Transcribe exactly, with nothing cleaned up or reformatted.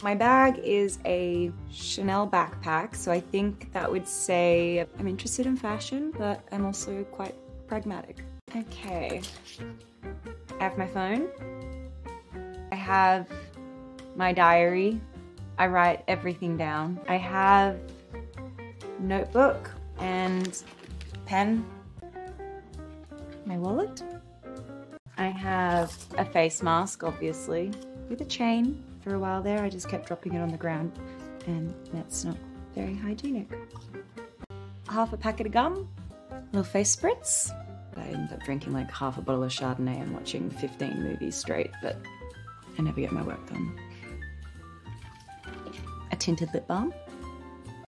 My bag is a Chanel backpack, so I think that would say I'm interested in fashion, but I'm also quite pragmatic. Okay, I have my phone. I have my diary. I write everything down. I have notebook and pen. My wallet. I have a face mask, obviously, with a chain. For a while there, I just kept dropping it on the ground, and that's not very hygienic. Half a packet of gum, a little face spritz. I ended up drinking like half a bottle of Chardonnay and watching fifteen movies straight, but I never get my work done. A tinted lip balm.